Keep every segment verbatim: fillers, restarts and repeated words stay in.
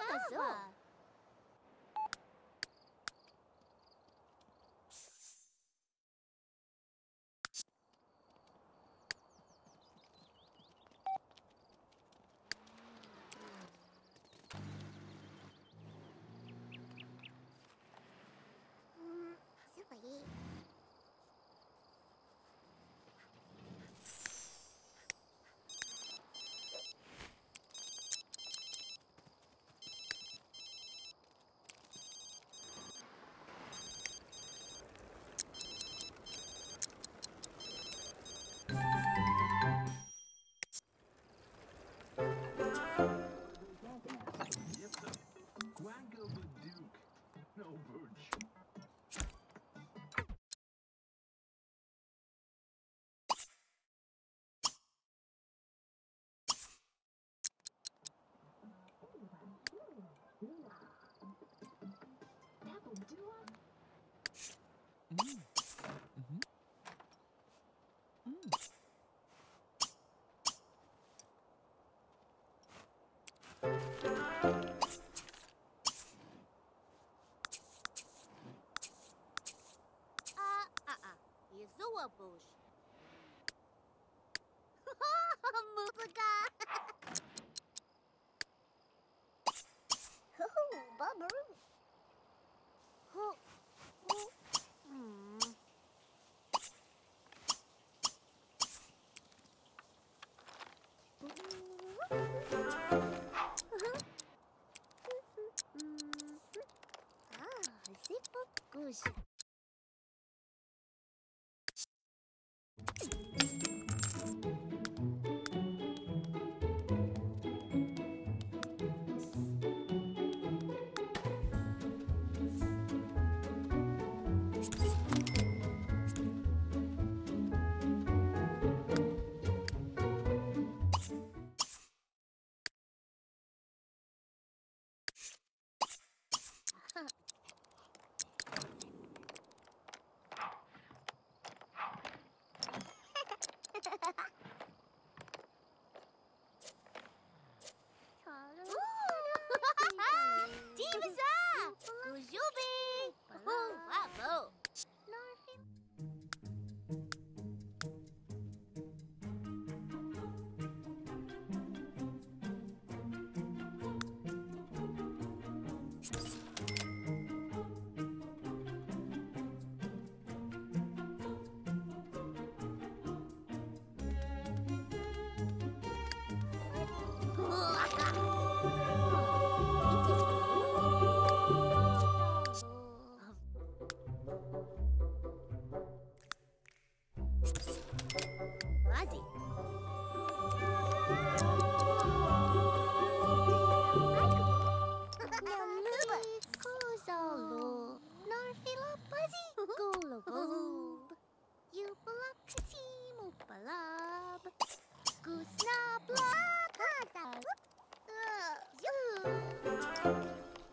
Lava. Mm, Sui. Yes, sir. Quango the Duke. No booch. Mm. Mhm. Mm. Ah, ah, ah. Yezua bush. Mupaga. Ooh, Bubbaroo. Oh, oh. Hmm. Ah, zipo goose. Divasa! Kujubi! Oh, bravo! Adi. Kuzalo. Norfila Buzzy. Gulaboob. Yupalakatimu palab. Goosnabla. Pazab. You.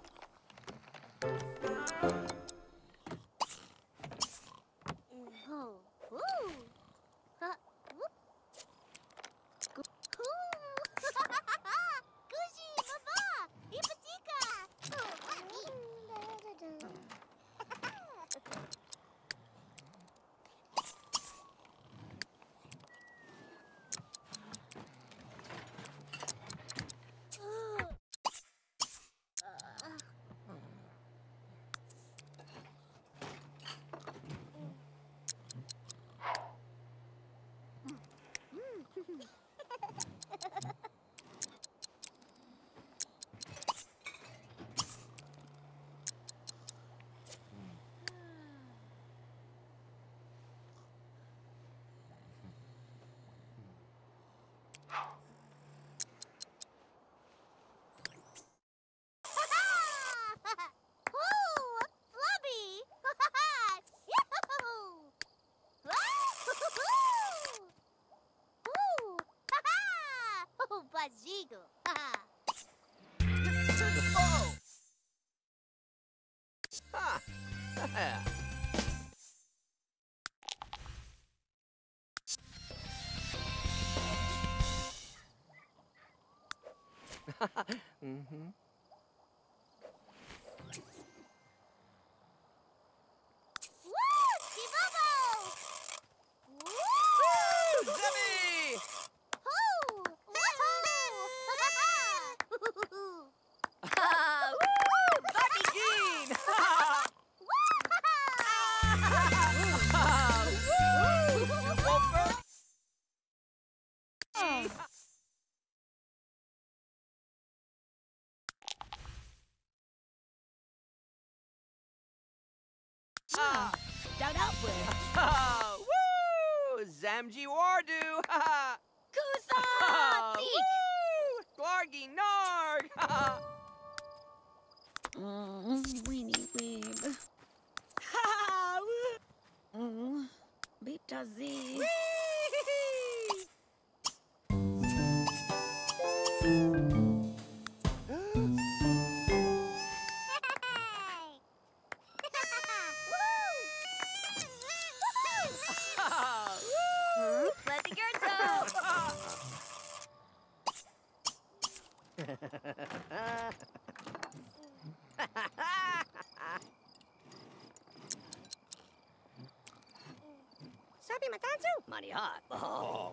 Oh. Ooh. Uh, whoop. Cool. Gushi, Baba. Ipatika. Oh, Bobby. Ooh, Flubby! Yahoo! Wahoo! Ooh! Ha-ha! Oh, Bajigo! Oh! Ha! Mhm. Oh. Ah! Start out with Ah! Woo! Zamji Wardu! Ha ha! Kusa Ah, Peak. Woo! Glargy Narg! Ha ha! Mm, weenie weeb. Ha! Mm, Beta Z. Whee! Ah, woo! Let's get some. Sabi matansu? Maniha. Oh.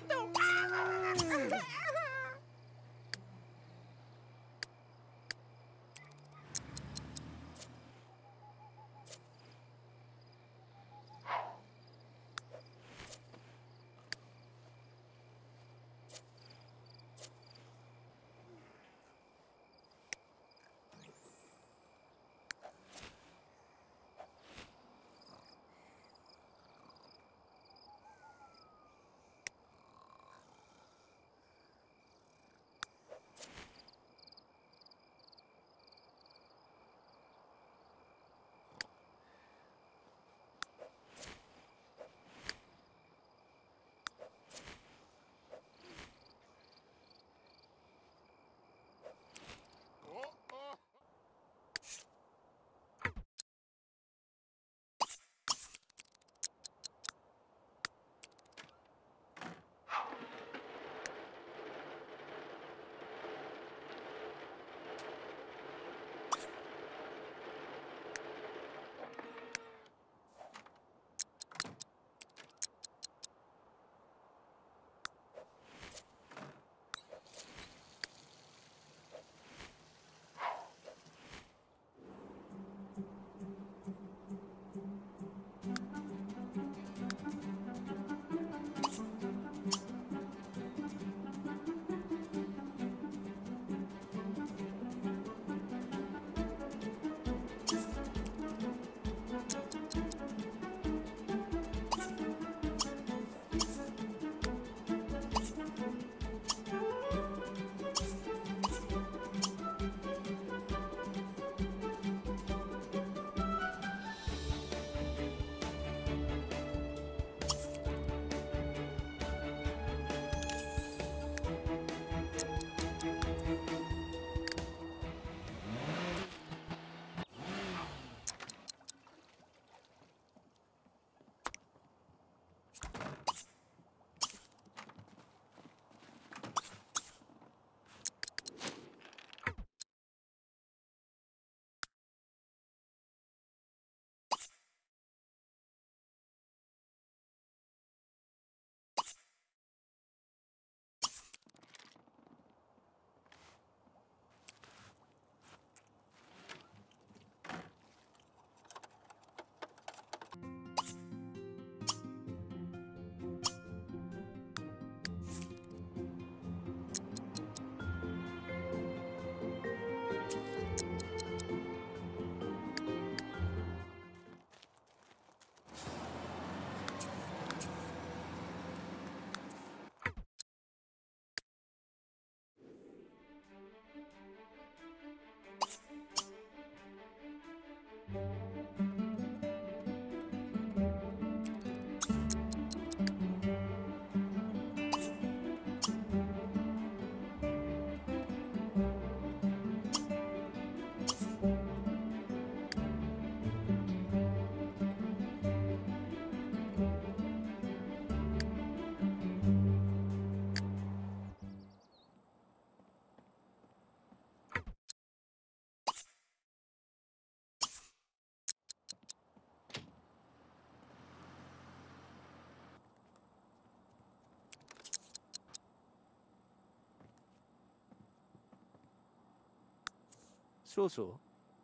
So so.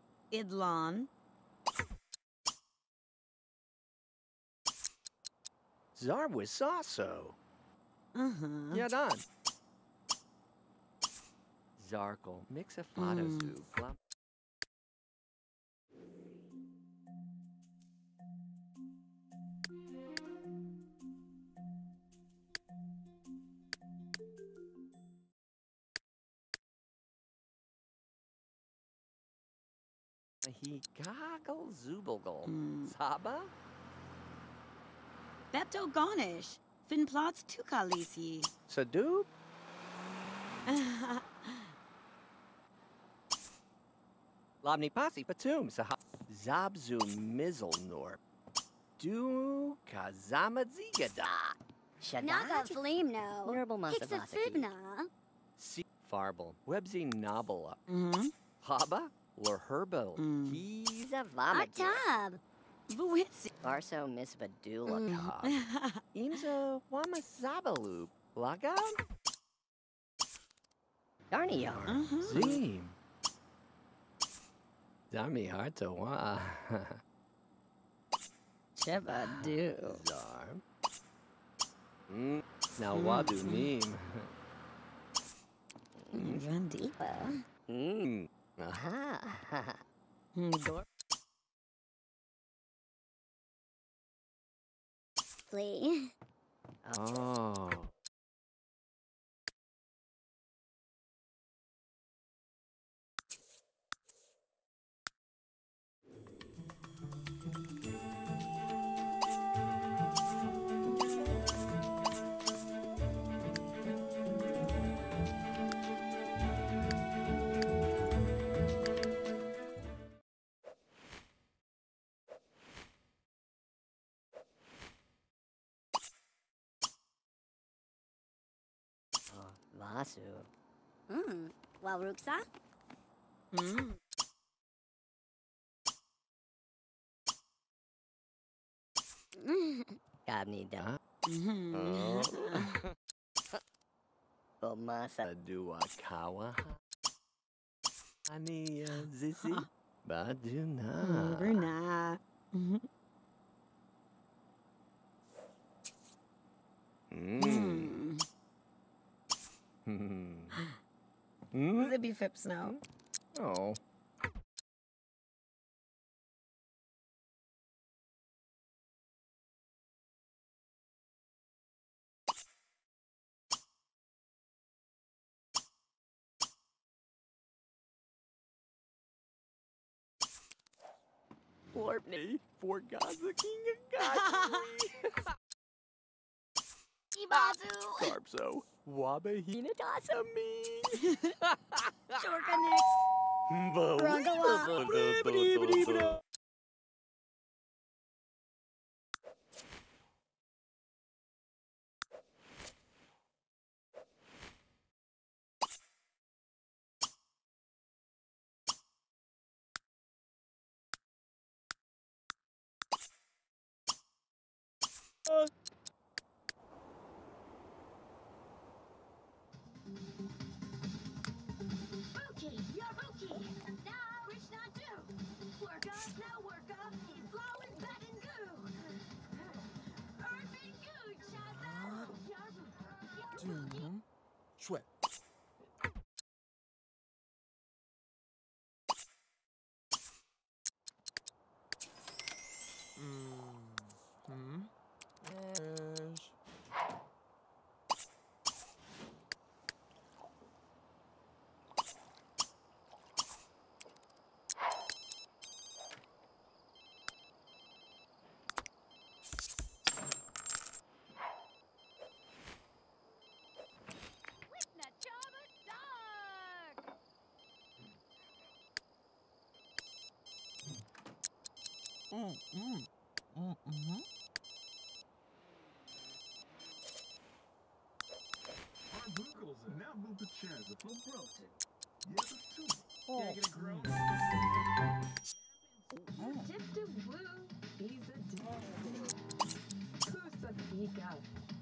Idlon. Zarwisaso. Uh-huh. Yadan. Zarkle. Mixafada Mm. zoo. Flop. He goggle zooble. Mm. Saba? Bepto Garnish. Finplots Tukalisi. Sadoob? Lobni Pasi Patum Saha Zabzu Mizzlenor Du Kazama Zigada Naga Shadat. Flimno. Nerble Hixafibna. Si Farble Websy Nabala Mm-hmm. Haba Lurherbal Mm. He's a Atab. Vuitsi. Barso Misvadula Mm. Cob Imzo Wamazabaloob Lagam Darniar Uh-huh. Zim Zami Harto Wa Sheba do. Zar. Mm. Now Wadu Neem. Vandipa. Mm. Aha. Gor. Flea. Oh. Vasu. Mm. Walruksa. Mm. Gabni da. Oh. Bomasa. Dua Kawa. Ani Zizi. Baduna. Bruna. Mm. Mm. Mm. Mm. Zippy Fip Snow. Oh. Florpney for God's the King of God. Ibazu. Carpso. Wabahina me. Shorkanik. Unbelievable. Rookie, you're rookie. Now rich not do. Work up, now work up. He's blowing bad and goo. Earth and goo, Chaza. You're rookie. Chouette. Hmm. Yes. Nachama Dark. Mm, mm, mm, mm-hmm. Our Googles are now Google chairs are full broken. Yeah, but two. Oh. Can't get a grown. Mm. Dip to woo. He's a dip. Kusa Pika.